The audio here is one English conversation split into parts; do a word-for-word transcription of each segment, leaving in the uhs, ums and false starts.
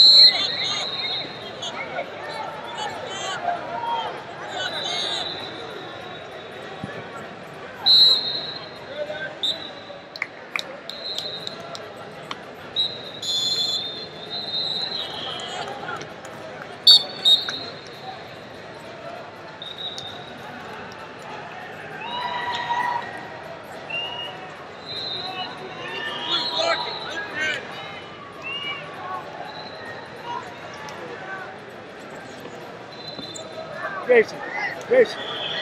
Greyson, Greyson.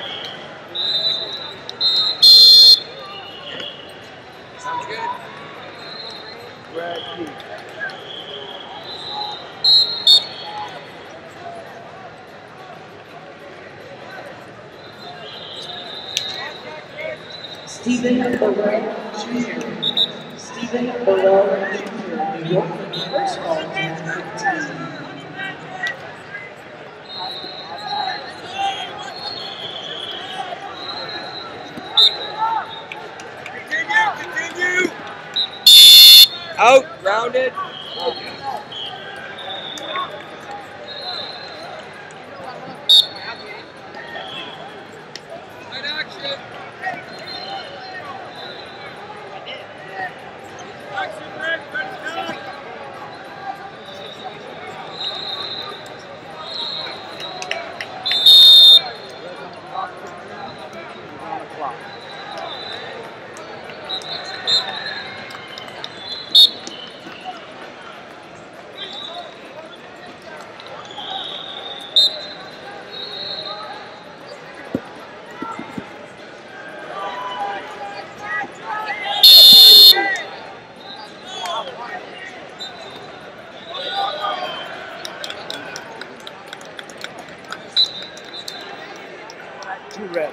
Sounds good. Brad P. Stephen Burrell Junior Stephen Burrell Junior New York, first ball to fifteen. Out, grounded. Okay. Right action. Action, Rick, let's go. Two red.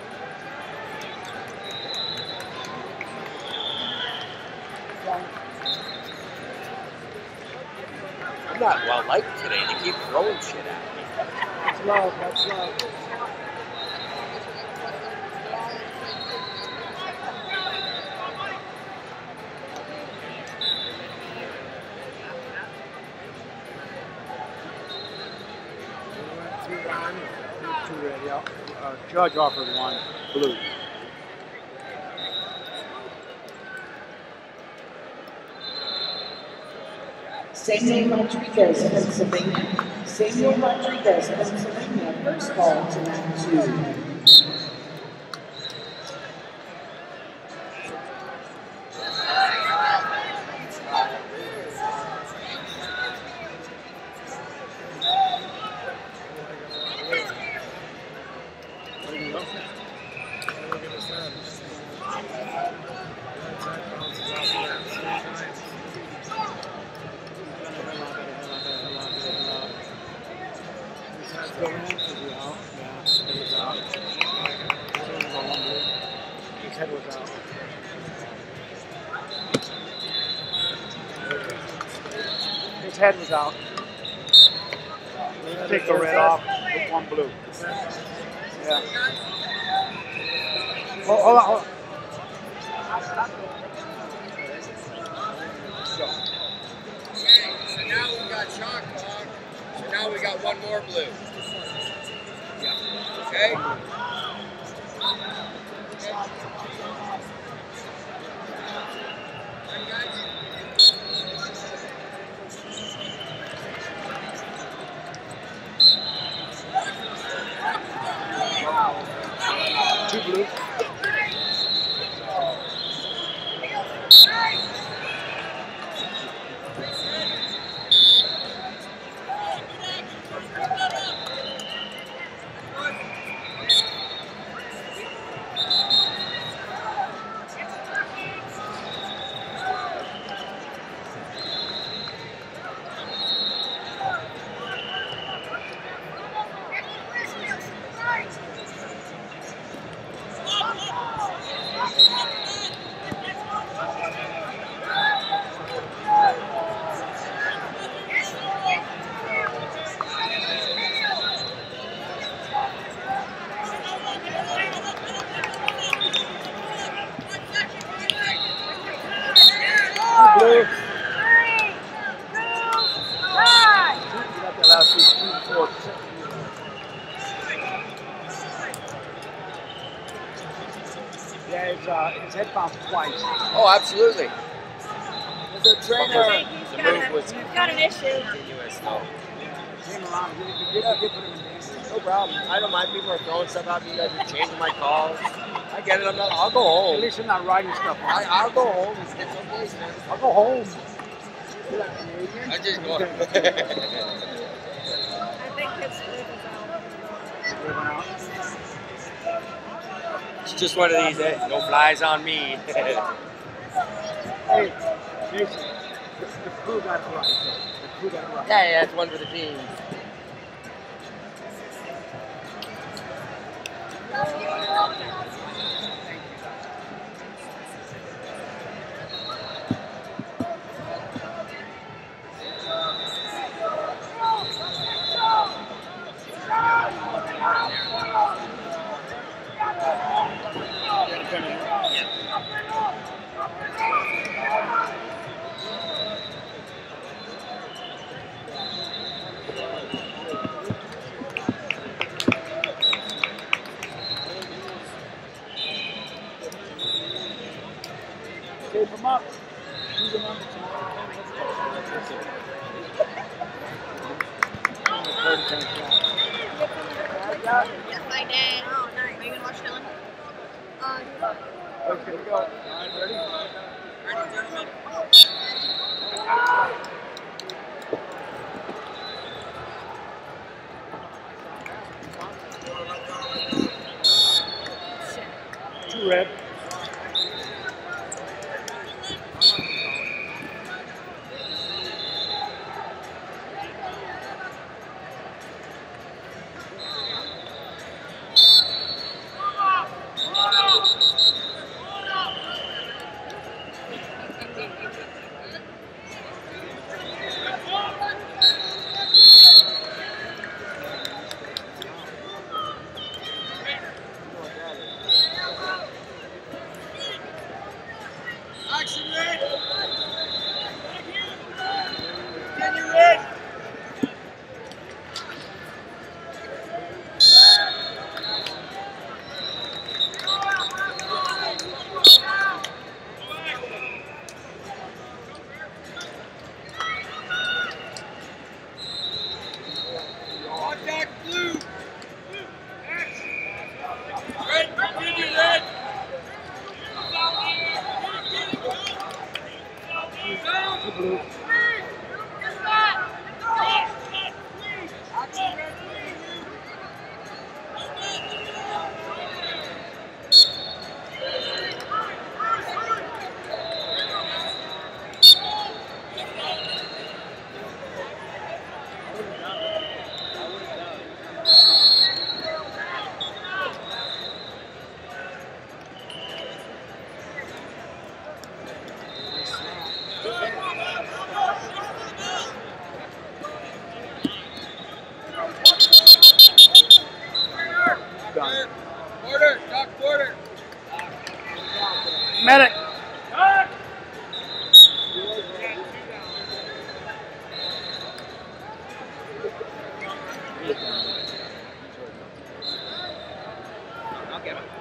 I'm not well liked today. They keep throwing shit at me. That's love, that's love. Two red, two red, yeah. Uh, judge offered one blue. Samuel Rodriguez, Pennsylvania. Samuel Rodriguez, Pennsylvania, first ball to round two. His head was out. His head was out. Take the red off, put one blue. Yeah. Hold, hold on, hold on. Okay, so now we got chalk dog. So now we got one more blue. Yeah. Okay? Two blue. twice. Oh, absolutely. As a trainer, He's The got, move a, was he's got an issue. continuous, though. came around, you did you put him in danger. No problem. I don't mind people are throwing stuff at me. You guys are changing my calls. I get it. I'm not. I'll go At home. least you're not writing stuff on I, it. I'll go home. It's okay, man. I'll go home. You like Canadian? I just go. I think his lip is out. Living out. It's just one of these. Eh? No flies on me. Hey, Jason, the, the crew got it right. The crew got it right. Yeah, yeah, it's one for the team. Tape him up. Shoot him up. Yes, I did. Oh, nice. Are you gonna watch Dylan? Uh, Okay, go. All right, ready? Ready, gentlemen? Two red. Action, red! Continue, red! Contact blue! Red, continue, red! Two blue. Done. Border, dock border. Medic. I'll get him.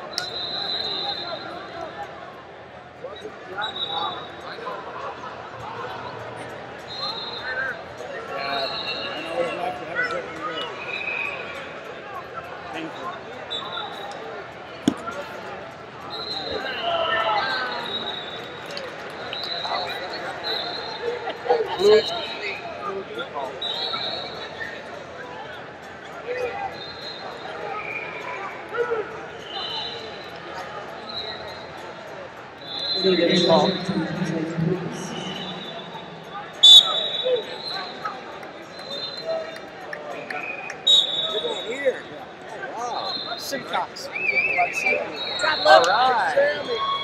Yeah, I know what it's like to have a second red. Painful. Blue. Blue, good call. Good call. Here. Oh, wow. Simcox. drop All low. right.